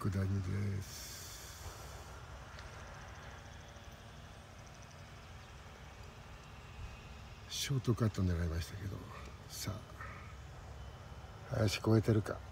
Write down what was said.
下りです。ショートカット狙いましたけど、さあ林越えてるか。